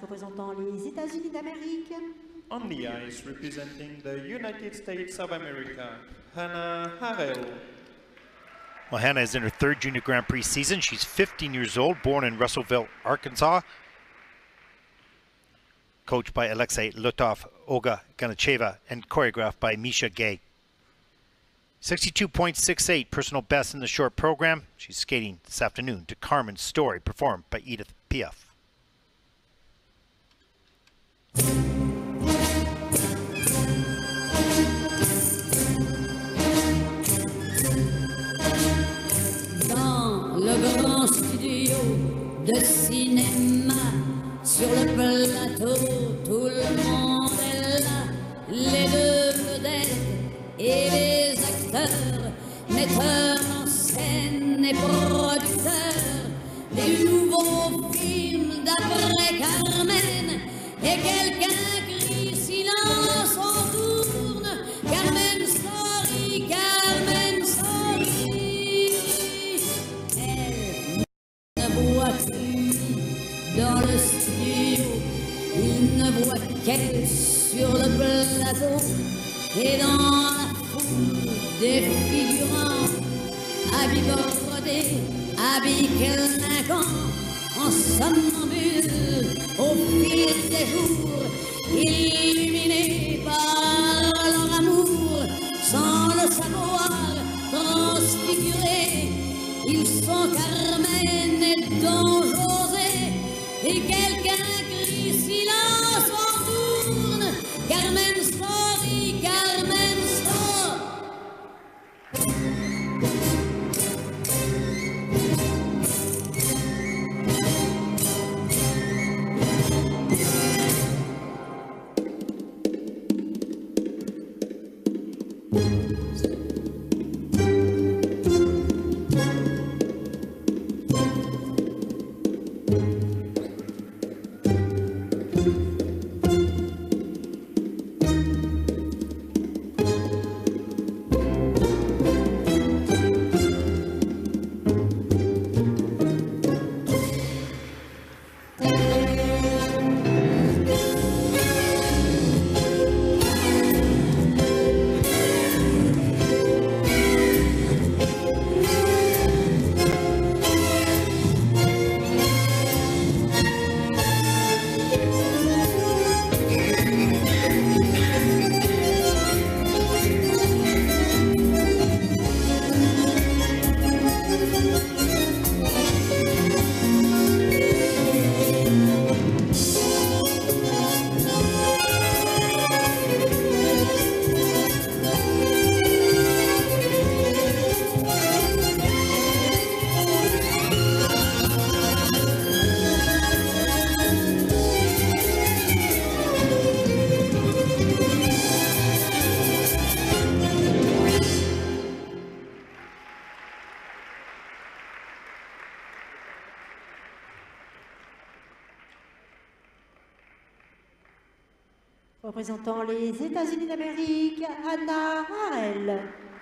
représentant les États-Unis d'Amérique. On the ice, representing the United States of America, Hanna Harrell. Well, Hanna is in her third Junior Grand Prix season. She's 15 years old, born in Russellville, Arkansas. Coached by Alexei Lutov, Olga Ganacheva, and choreographed by Misha Gay. 62.68 personal best in the short program. She's skating this afternoon to Carmen's Story, performed by Edith Piaf. Dans le grand studio de cinéma, sur le plateau, tout le monde est là. Les deux vedettes et les acteurs, metteurs en scène et producteurs des nouveaux films d'après Carmen. Et quelqu'un crie silence, on tourne. Carmen sorry, Carmen sorry. Elle ne voit plus dans le studio, il ne voit qu'elle sur le plateau. Et dans la foule des figurants, habits bordés, habits clinquants, en somnambule, au fil des jours, illuminés par leur amour, sans le savoir, transfigurés, ils sont Carmen et Don José, et quelqu'un crie silence, on tourne, Carmen sorry, Carmen sorry. Représentant les États-Unis d'Amérique, Hanna Harrell.